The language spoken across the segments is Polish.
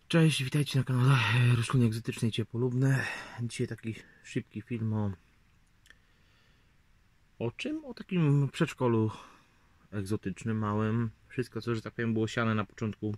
Cześć, witajcie na kanale Rośliny Egzotyczne i Ciepłolubne. Dzisiaj taki szybki film o czym? O takim przedszkolu egzotycznym, małym. Wszystko, co, że tak powiem, było siane na początku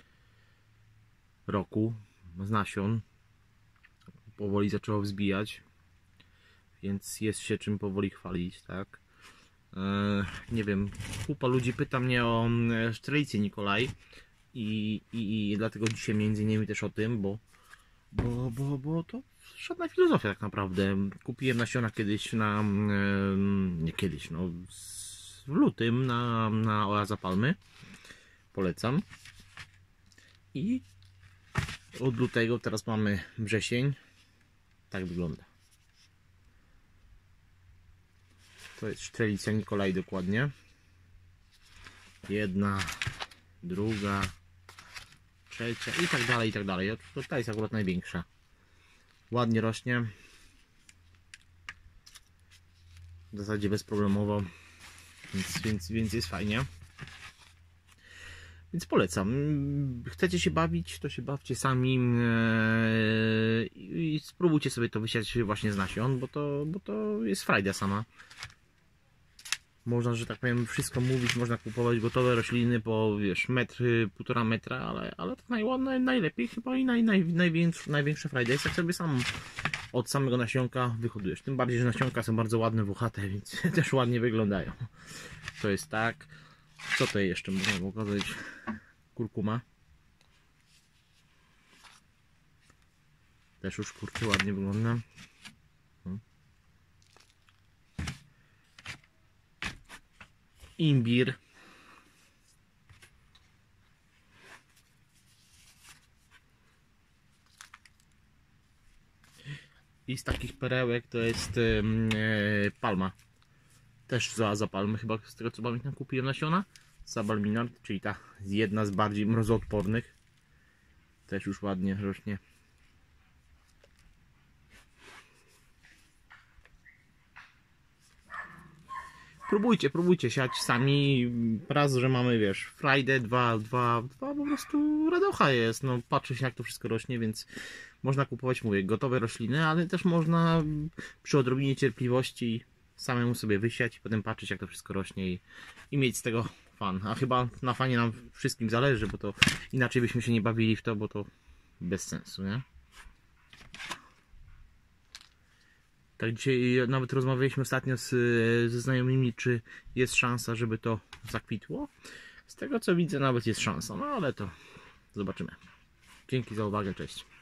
roku z nasion. Powoli zaczęło wzbijać, więc jest się czym powoli chwalić, tak? Nie wiem, kupa ludzi pyta mnie o Strelicy Nikolaj. I dlatego dzisiaj między innymi też o tym, bo to żadna filozofia tak naprawdę. Kupiłem nasiona kiedyś nie kiedyś, no w lutym na Oaza Palmy. Polecam. I od lutego teraz mamy wrzesień. Tak wygląda. To jest Strelica Nikolaj dokładnie. Jedna, druga, trzecia i tak dalej, i tak dalej. Ta jest akurat największa. Ładnie rośnie. W zasadzie bezproblemowo. Więc jest fajnie. Więc polecam. Chcecie się bawić, to się bawcie sami i spróbujcie sobie to wysiać właśnie z nasion, bo to jest frajda sama. Można, że tak powiem, wszystko mówić, można kupować gotowe rośliny po, wiesz, metr, 1,5 metra, ale to najlepiej chyba i największa frajda jest, jak sobie sam od samego nasionka wyhodujesz. Tym bardziej, że nasionka są bardzo ładne, włochate, więc też ładnie wyglądają. To jest tak. Co tutaj jeszcze można pokazać? Kurkuma. Też już, kurczę, ładnie wygląda. Imbir. I z takich perełek to jest palma. Też z Oaza Palmy, chyba z tego co pamiętam kupiłem nasiona. Sabal Minard, czyli ta jedna z bardziej mrozoodpornych. Też już ładnie rośnie. Próbujcie siać sami. Raz, że mamy, wiesz, frajdę, dwa po prostu radocha jest. No, patrzy się, jak to wszystko rośnie, więc można kupować, mówię, gotowe rośliny, ale też można przy odrobinie cierpliwości samemu sobie wysiać i potem patrzeć, jak to wszystko rośnie i mieć z tego fan. A chyba na fanie nam wszystkim zależy, bo to inaczej byśmy się nie bawili w to, bo to bez sensu, nie? Tak, dzisiaj nawet rozmawialiśmy ostatnio ze znajomymi, czy jest szansa, żeby to zakwitło. Z tego co widzę, nawet jest szansa, no ale to zobaczymy. Dzięki za uwagę, cześć.